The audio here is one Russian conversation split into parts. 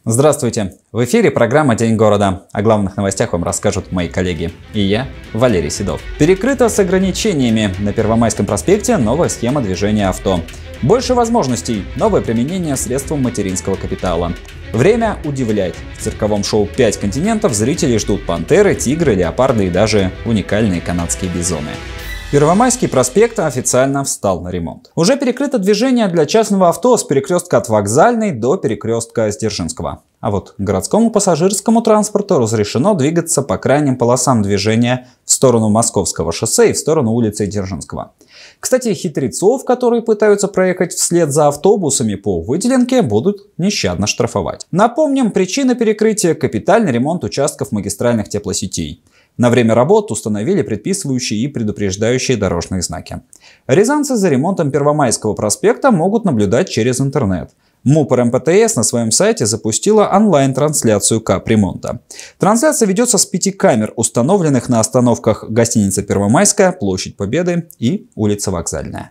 Здравствуйте! В эфире программа «День города». О главных новостях вам расскажут мои коллеги. И я, Валерий Седов. Перекрыто с ограничениями. На Первомайском проспекте новая схема движения авто. Больше возможностей. Новое применение средств материнского капитала. Время удивлять. В цирковом шоу «5 континентов» зрители ждут пантеры, тигры, леопарды и даже уникальные канадские бизоны. Первомайский проспект официально встал на ремонт. Уже перекрыто движение для частного авто с перекрестка от Вокзальной до перекрестка с Дзержинского. А вот городскому пассажирскому транспорту разрешено двигаться по крайним полосам движения в сторону Московского шоссе и в сторону улицы Дзержинского. Кстати, хитрецов, которые пытаются проехать вслед за автобусами по выделенке, будут нещадно штрафовать. Напомним, причина перекрытия – капитальный ремонт участков магистральных теплосетей. На время работ установили предписывающие и предупреждающие дорожные знаки. Рязанцы за ремонтом Первомайского проспекта могут наблюдать через интернет. МУП РМПТС на своем сайте запустила онлайн-трансляцию капремонта. Трансляция ведется с 5 камер, установленных на остановках гостиница Первомайская, Площадь Победы и улица Вокзальная.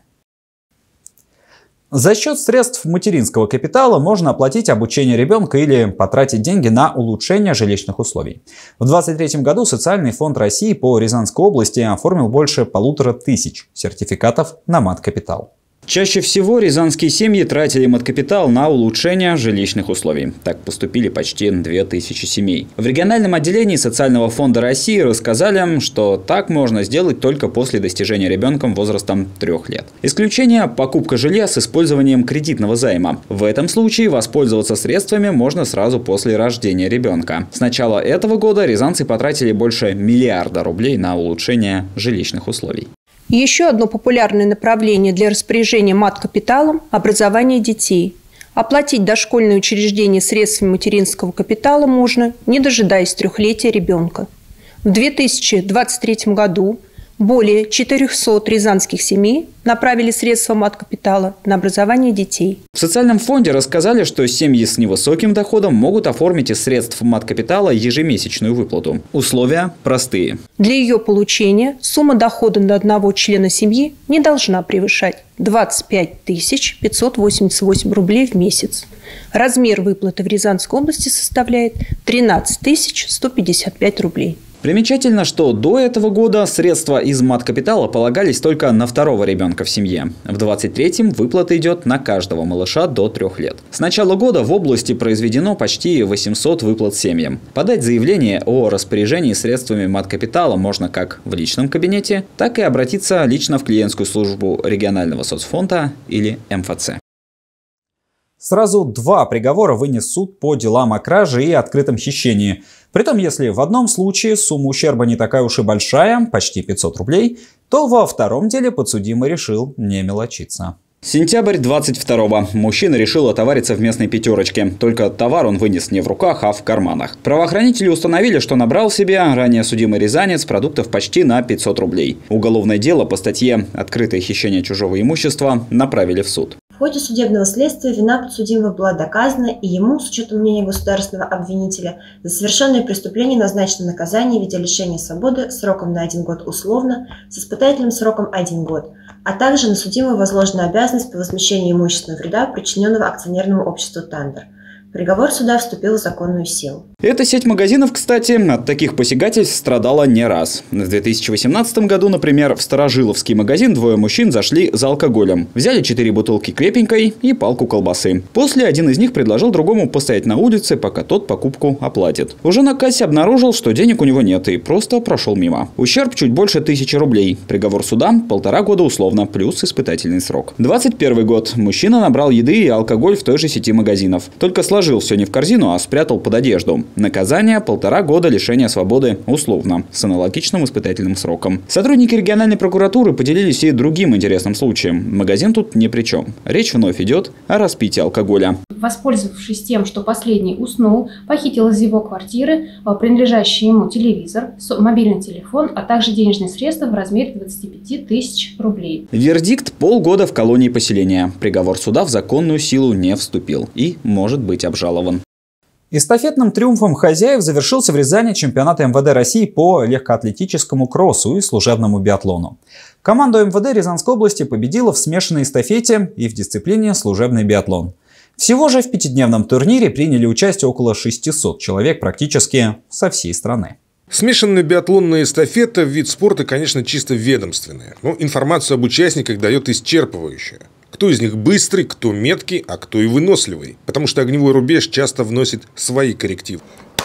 За счет средств материнского капитала можно оплатить обучение ребенка или потратить деньги на улучшение жилищных условий. В 2023 году Социальный фонд России по Рязанской области оформил больше 1500 сертификатов на мат-капитал. Чаще всего рязанские семьи тратили мат-капитал на улучшение жилищных условий. Так поступили почти 2000 семей. В региональном отделении Социального фонда России рассказали, что так можно сделать только после достижения ребенком возрастом 3 лет. Исключение – покупка жилья с использованием кредитного займа. В этом случае воспользоваться средствами можно сразу после рождения ребенка. С начала этого года рязанцы потратили больше миллиарда рублей на улучшение жилищных условий. Еще одно популярное направление для распоряжения мат-капиталом – образование детей. Оплатить дошкольные учреждения средствами материнского капитала можно, не дожидаясь трехлетия ребенка. В 2023 году более 400 рязанских семей направили средства мат-капитала на образование детей. В социальном фонде рассказали, что семьи с невысоким доходом могут оформить из средств мат-капитала ежемесячную выплату. Условия простые. Для ее получения сумма дохода на одного члена семьи не должна превышать 25 588 рублей в месяц. Размер выплаты в Рязанской области составляет 13 155 рублей. Примечательно, что до этого года средства из мат-капитала полагались только на второго ребенка в семье. В 2023-м выплата идет на каждого малыша до 3 лет. С начала года в области произведено почти 800 выплат семьям. Подать заявление о распоряжении средствами мат-капитала можно как в личном кабинете, так и обратиться лично в клиентскую службу регионального соцфонда или МФЦ. Сразу 2 приговора вынес суд по делам о краже и открытом хищении. Притом, если в одном случае сумма ущерба не такая уж и большая, почти 500 рублей, то во втором деле подсудимый решил не мелочиться. Сентябрь 22-го. Мужчина решил отовариться в местной пятерочке. Только товар он вынес не в руках, а в карманах. Правоохранители установили, что набрал себе ранее судимый рязанец продуктов почти на 500 рублей. Уголовное дело по статье «Открытое хищение чужого имущества» направили в суд. В ходе судебного следствия вина подсудимого была доказана, и ему, с учетом мнения государственного обвинителя, за совершенное преступление назначено наказание в виде лишения свободы сроком на 1 год условно, с испытательным сроком 1 год, а также на судимого возложена обязанность по возмещению имущественного вреда, причиненного акционерному обществу «Тандер». Приговор суда вступил в законную силу. Эта сеть магазинов, кстати, от таких посягательств страдала не раз. В 2018 году, например, в Старожиловский магазин 2 мужчин зашли за алкоголем. Взяли 4 бутылки крепенькой и палку колбасы. После один из них предложил другому постоять на улице, пока тот покупку оплатит. Уже на кассе обнаружил, что денег у него нет, и просто прошел мимо. Ущерб чуть больше 1000 рублей. Приговор суда – 1,5 года условно, плюс испытательный срок. 2021 год. Мужчина набрал еды и алкоголь в той же сети магазинов. Только сложил все не в корзину, а спрятал под одежду. Наказание – 1,5 года лишения свободы условно, с аналогичным испытательным сроком. Сотрудники региональной прокуратуры поделились и другим интересным случаем. Магазин тут ни при чем. Речь вновь идет о распитии алкоголя. Воспользовавшись тем, что последний уснул, похитил из его квартиры принадлежащий ему телевизор, мобильный телефон, а также денежные средства в размере 25 000 рублей. Вердикт – полгода в колонии поселения. Приговор суда в законную силу не вступил и может быть обжалован. Эстафетным триумфом хозяев завершился в Рязани чемпионат МВД России по легкоатлетическому кроссу и служебному биатлону. Команда МВД Рязанской области победила в смешанной эстафете и в дисциплине служебный биатлон. Всего же в пятидневном турнире приняли участие около 600 человек практически со всей страны. Смешанная биатлонная эстафета – вид спорта, конечно, чисто ведомственная, но информацию об участниках дает исчерпывающая. Кто из них быстрый, кто меткий, а кто и выносливый, потому что огневой рубеж часто вносит свои коррективы.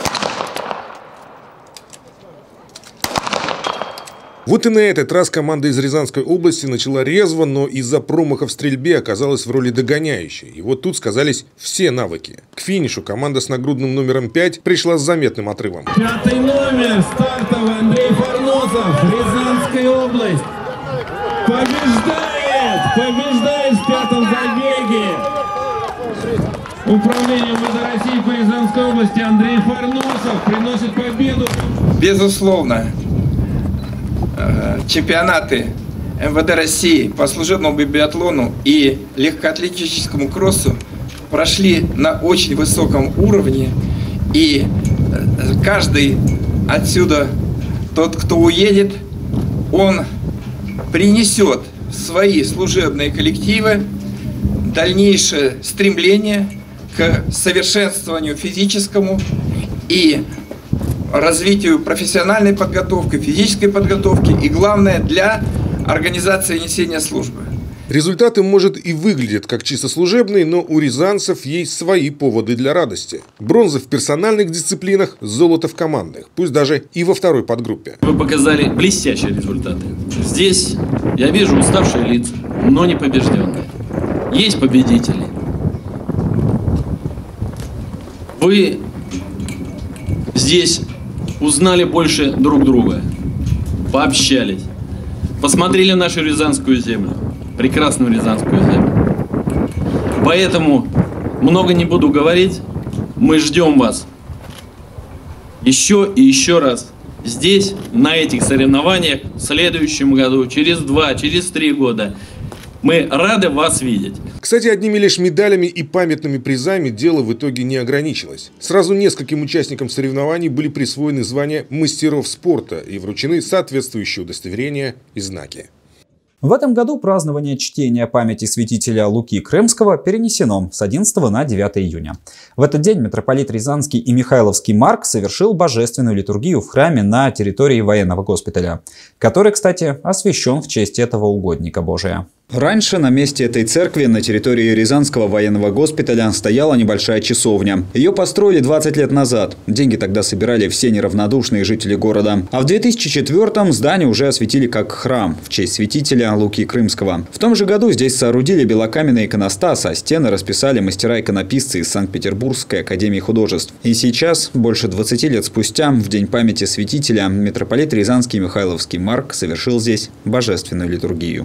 Вот и на этот раз команда из Рязанской области начала резво, но из-за промаха в стрельбе оказалась в роли догоняющей. И вот тут сказались все навыки. К финишу команда с нагрудным номером 5 пришла с заметным отрывом. 5-й номер стартовый Андрей Фарносов, Рязанская область. Побеждает в 5-м забеге. Управление МВД России по Рязанской области Андрей Фарносов приносит победу. Безусловно. Чемпионаты МВД России по служебному биатлону и легкоатлетическому кроссу прошли на очень высоком уровне, и каждый отсюда, тот, кто уедет, он принесет в свои служебные коллективы дальнейшее стремление к совершенствованию физическому и развитию профессиональной подготовки, физической подготовки и, главное, для организации несения службы. Результаты, может, и выглядят как чисто служебные, но у рязанцев есть свои поводы для радости. Бронза в персональных дисциплинах, золото в командных, пусть даже и во второй подгруппе. Вы показали блестящие результаты. Здесь я вижу уставшие лица, но не побежденные. Есть победители. Вы здесь узнали больше друг друга, пообщались, посмотрели нашу Рязанскую землю, прекрасную Рязанскую землю. Поэтому много не буду говорить, мы ждем вас еще и еще раз здесь, на этих соревнованиях, в следующем году, через 2, через 3 года. Мы рады вас видеть. Кстати, одними лишь медалями и памятными призами дело в итоге не ограничилось. Сразу нескольким участникам соревнований были присвоены звания мастеров спорта и вручены соответствующие удостоверения и знаки. В этом году празднование чтения памяти святителя Луки Крымского перенесено с 11 на 9 июня. В этот день митрополит Рязанский и Михайловский Марк совершил божественную литургию в храме на территории военного госпиталя, который, кстати, освящен в честь этого угодника Божия. Раньше на месте этой церкви на территории Рязанского военного госпиталя стояла небольшая часовня. Ее построили 20 лет назад. Деньги тогда собирали все неравнодушные жители города. А в 2004-м здание уже осветили как храм в честь святителя Луки Крымского. В том же году здесь соорудили белокаменный иконостас, а стены расписали мастера-иконописцы из Санкт-Петербургской академии художеств. И сейчас, больше 20 лет спустя, в день памяти святителя, митрополит Рязанский и Михайловский Марк совершил здесь божественную литургию.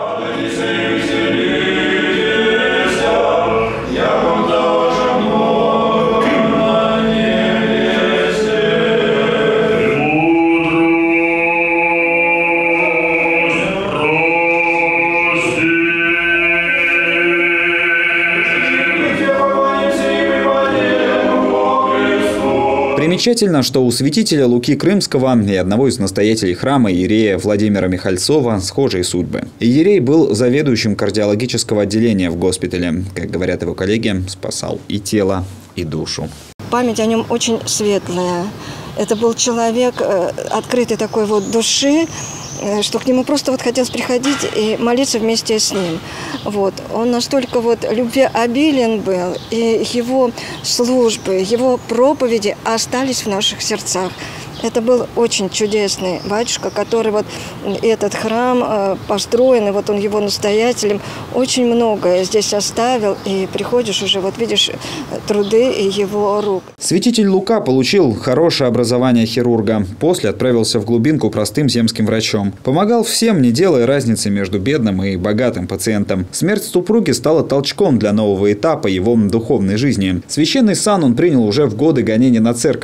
Примечательно, что у святителя Луки Крымского и одного из настоятелей храма иерея Владимира Михальцова схожие судьбы. Иерей был заведующим кардиологического отделения в госпитале. Как говорят его коллеги, спасал и тело, и душу. Память о нем очень светлая. Это был человек открытой такой вот души, что к нему просто вот хотелось приходить и молиться вместе с ним. Вот. Он настолько вот любвеобилен был, и его службы, его проповеди остались в наших сердцах. Это был очень чудесный батюшка, который вот этот храм построен, и вот он его настоятелем. Очень многое здесь оставил, и приходишь уже, вот видишь труды его рук. Святитель Лука получил хорошее образование хирурга. После отправился в глубинку простым земским врачом. Помогал всем, не делая разницы между бедным и богатым пациентом. Смерть супруги стала толчком для нового этапа его духовной жизни. Священный сан он принял уже в годы гонения на церковь.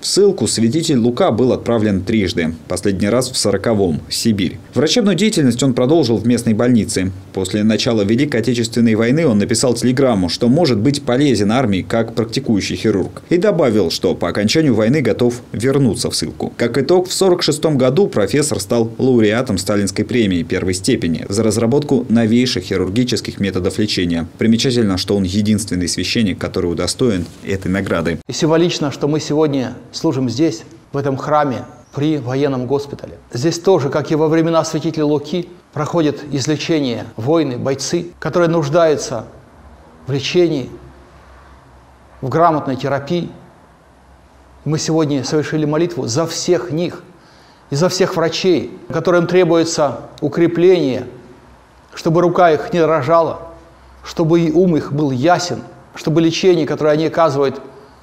В ссылку святитель Лука был отправлен трижды. Последний раз в 40-м, в Сибирь. Врачебную деятельность он продолжил в местной больнице. После начала Великой Отечественной войны он написал телеграмму, что может быть полезен армии как практикующий хирург. И добавил, что по окончанию войны готов вернуться в ссылку. Как итог, в 1946 году профессор стал лауреатом Сталинской премии первой степени за разработку новейших хирургических методов лечения. Примечательно, что он единственный священник, который удостоен этой награды. И символично, что мы сегодня служим здесь, в этом храме, при военном госпитале. Здесь тоже, как и во времена святителя Луки, проходит излечение воины, бойцы, которые нуждаются в лечении, в грамотной терапии. Мы сегодня совершили молитву за всех них и за всех врачей, которым требуется укрепление, чтобы рука их не дрожала, чтобы и ум их был ясен, чтобы лечение, которое они оказывают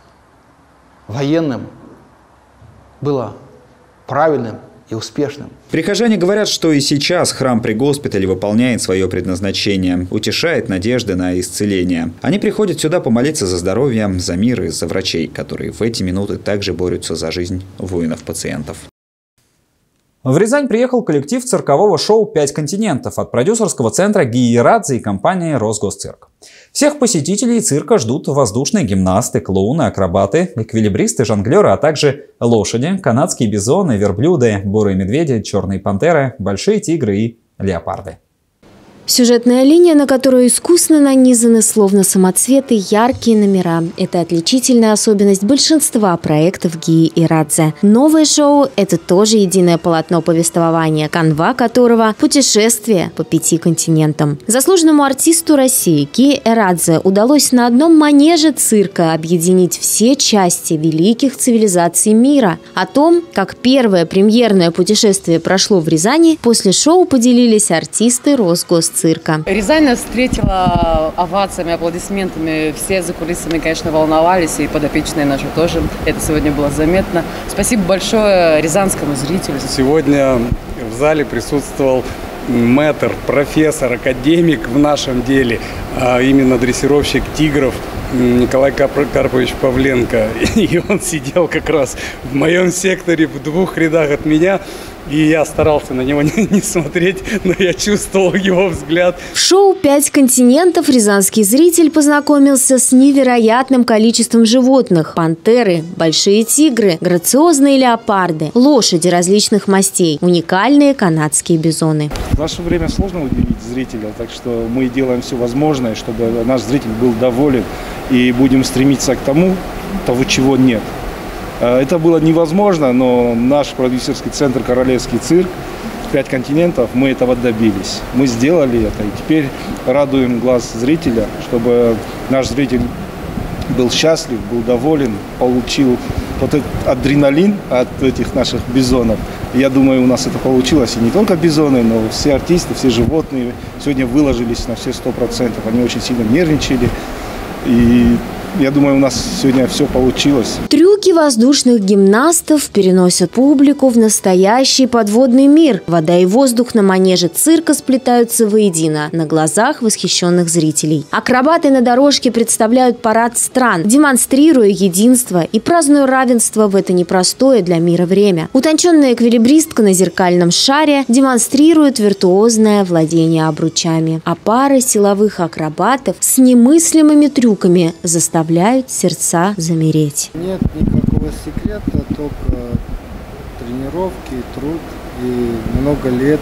военным, было правильным и успешным. Прихожане говорят, что и сейчас храм при госпитале выполняет свое предназначение, утешает надежды на исцеление. Они приходят сюда помолиться за здоровье, за мир и за врачей, которые в эти минуты также борются за жизнь воинов-пациентов. В Рязань приехал коллектив циркового шоу «Пять континентов» от продюсерского центра Гии Ирадзе и компании «Росгосцирк». Всех посетителей цирка ждут воздушные гимнасты, клоуны, акробаты, эквилибристы, жонглеры, а также лошади, канадские бизоны, верблюды, бурые медведи, черные пантеры, большие тигры и леопарды. Сюжетная линия, на которую искусно нанизаны словно самоцветы яркие номера. Это отличительная особенность большинства проектов Гии Ирадзе. Новое шоу – это тоже единое полотно повествования, канва которого – путешествие по 5 континентам. Заслуженному артисту России Гии Ирадзе удалось на одном манеже цирка объединить все части великих цивилизаций мира. О том, как первое премьерное путешествие прошло в Рязани, после шоу поделились артисты Росгосцирка. Рязань нас встретила овациями, аплодисментами. Все за кулисами, конечно, волновались, и подопечные наши тоже. Это сегодня было заметно. Спасибо большое рязанскому зрителю. Сегодня в зале присутствовал мэтр, профессор, академик в нашем деле, а именно дрессировщик тигров Николай Карпович Павленко. И он сидел как раз в моем секторе в 2 рядах от меня. И я старался на него не смотреть, но я чувствовал его взгляд. В шоу «Пять континентов» рязанский зритель познакомился с невероятным количеством животных. Пантеры, большие тигры, грациозные леопарды, лошади различных мастей, уникальные канадские бизоны. В наше время сложно удивить зрителя, так что мы делаем все возможное, чтобы наш зритель был доволен, и будем стремиться к тому, чего нет. Это было невозможно, но наш продюсерский центр «Королевский цирк», 5 континентов, мы этого добились. Мы сделали это, и теперь радуем глаз зрителя, чтобы наш зритель был счастлив, был доволен, получил вот этот адреналин от этих наших бизонов. Я думаю, у нас это получилось. И не только бизоны, но все артисты, все животные сегодня выложились на все 100%. Они очень сильно нервничали. И я думаю, у нас сегодня все получилось. Трюки воздушных гимнастов переносят публику в настоящий подводный мир. Вода и воздух на манеже цирка сплетаются воедино на глазах восхищенных зрителей. Акробаты на дорожке представляют парад стран, демонстрируя единство и празднуя равенство в это непростое для мира время. Утонченная эквилибристка на зеркальном шаре демонстрирует виртуозное владение обручами. А пары силовых акробатов с немыслимыми трюками заставляют сердца замереть. Нет никакого секрета, только тренировки, труд и много лет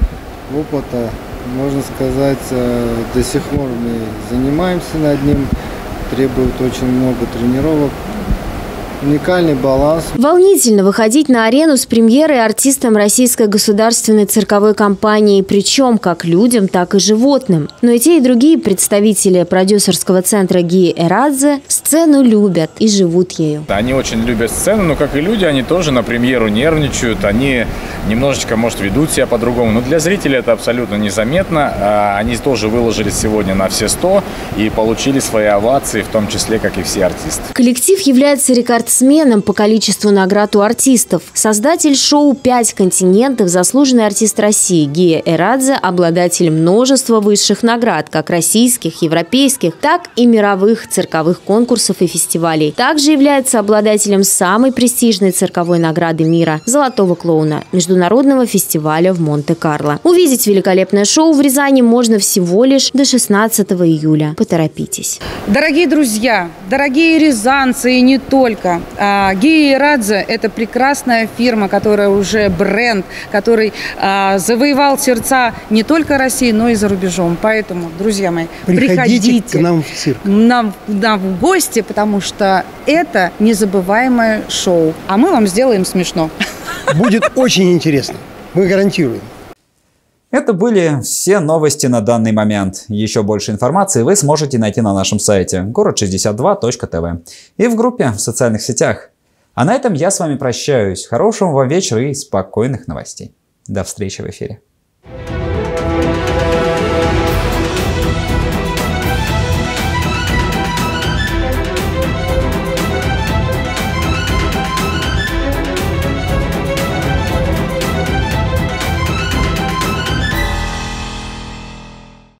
опыта. Можно сказать, до сих пор мы занимаемся над ним, требует очень много тренировок. Уникальный баланс. Волнительно выходить на арену с премьерой артистам Российской государственной цирковой компании, причем как людям, так и животным. Но и те, и другие представители продюсерского центра Гии Ирадзе сцену любят и живут ею. Они очень любят сцену, но как и люди, они тоже на премьеру нервничают, они немножечко, может, ведут себя по-другому. Но для зрителей это абсолютно незаметно. Они тоже выложились сегодня на все 100 и получили свои овации, в том числе, как и все артисты. Коллектив является рекордсменом рекордсменом по количеству наград у артистов. Создатель шоу «Пять континентов», заслуженный артист России Гия Эрадзе, обладатель множества высших наград, как российских, европейских, так и мировых цирковых конкурсов и фестивалей. Также является обладателем самой престижной цирковой награды мира – «Золотого клоуна» международного фестиваля в Монте-Карло. Увидеть великолепное шоу в Рязани можно всего лишь до 16 июля. Поторопитесь. Дорогие друзья, дорогие рязанцы и не только. Гия Эрадзе – это прекрасная фирма, которая уже бренд, который завоевал сердца не только России, но и за рубежом. Поэтому, друзья мои, приходите к нам в цирк. Нам в гости, потому что это незабываемое шоу. А мы вам сделаем смешно. Будет очень интересно. Мы гарантируем. Это были все новости на данный момент. Еще больше информации вы сможете найти на нашем сайте город62.тв и в группе в социальных сетях. А на этом я с вами прощаюсь. Хорошего вам вечера и спокойных новостей. До встречи в эфире.